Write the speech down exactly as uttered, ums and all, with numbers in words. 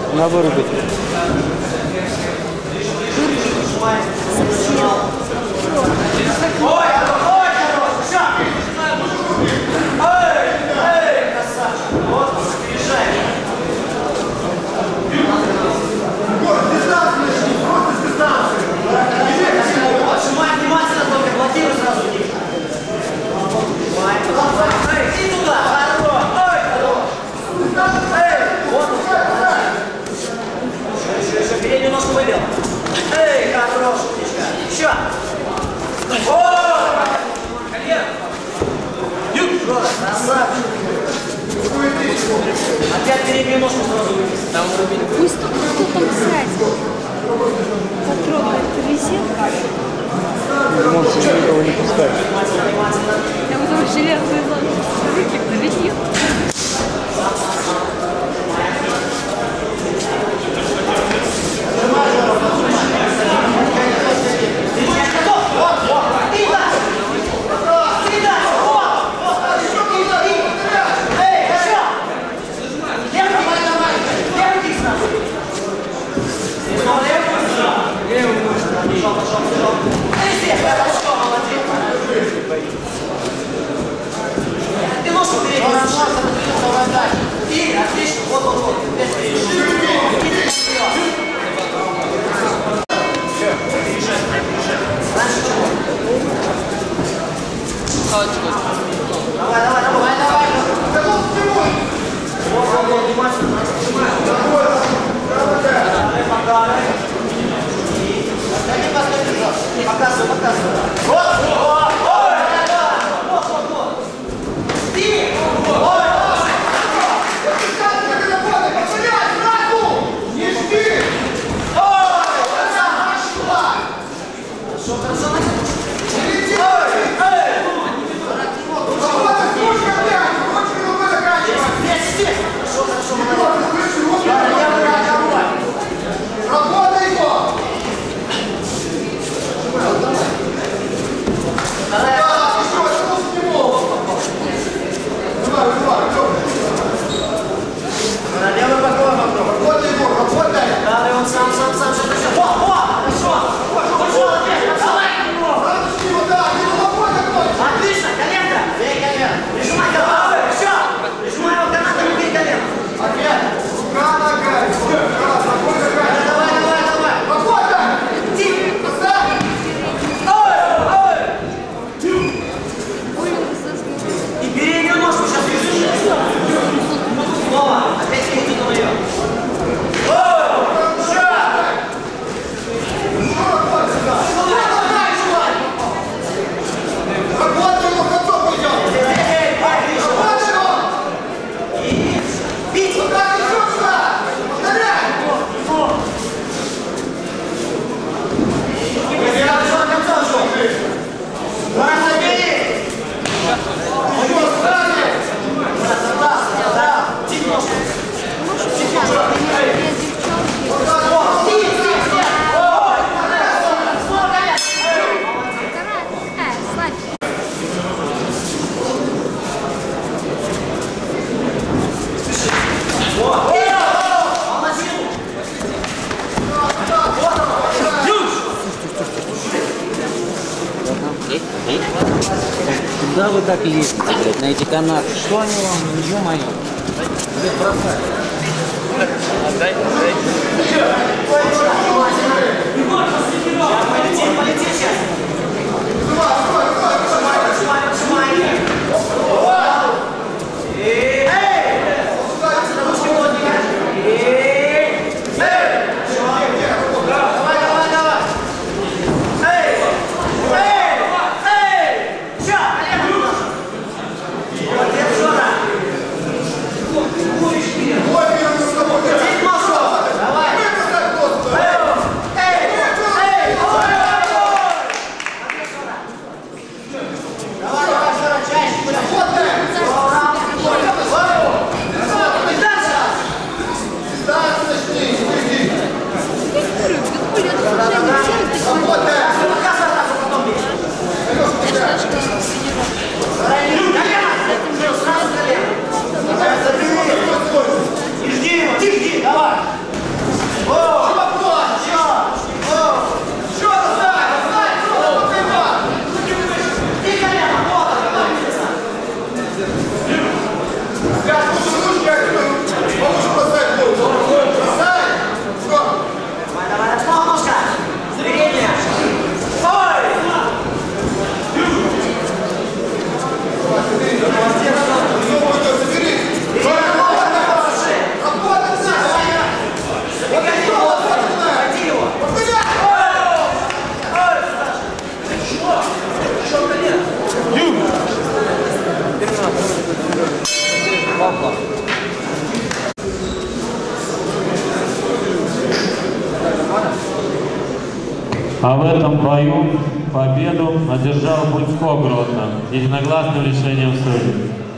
На вырубить. Ой, ой, все. Эй, эй, красавчик. Вот, приезжай. Отжимай внимательно, только блокируй сразу. Эй, иди туда. Хорош. Ой, хорош. Эй, вот он. Еще, еще, переднюю ножку выбил. Эй, хорош, птичка. Еще. О! Колено. Юг. Красавчик. Опять переднюю ножку сразу выбил. Там выбили. Пусть кто-то там сядет. Потрогает резинку. Может, никого не пускать. Я вот его железные руки доведет. Ты ножку переднюю. И, отлично, вот, вот, вот. Раньше чего? Давай, давай, давай, давай. Вот, вот, вот, внимательно. Показывай, показывай. Вот, вот, ой, вот, вот, вот. Ты, ой. Не жди. Ой, хорошо, хорошо. Ой, эй. Здесь, здесь. Хорошо, хорошо, молодец. Я давай. Работай его. Левый боковой попробуй. Работай его, работай. Да, он сам, сам, сам, что-то все. О, о, хорошо. Пошел опять, давай его. Отлично, коленка. Бей колено. Прижимай голову. Все. Прижимай его канатом и бей колено. Опять. Рука, нога. Давай, давай, давай. Работай. Иди. Поставь. Ой, ой. И переднюю ножку сейчас бежишь. Снова. Опять перейти на нее. О! Еще! Работай его, ходок уйдет. Работай его. И бить. Вот так еще сюда. Повторяй. Я до конца ушел. Ладно, бери. Куда вы так лезете, блядь, на эти канаты? Что они вам, ё-моё? Блядь, бросай. Отдай, отдай. Полетит, полетит сейчас. Ой! А в этом бою победу одержал Будько Гродно единогласным решением судей.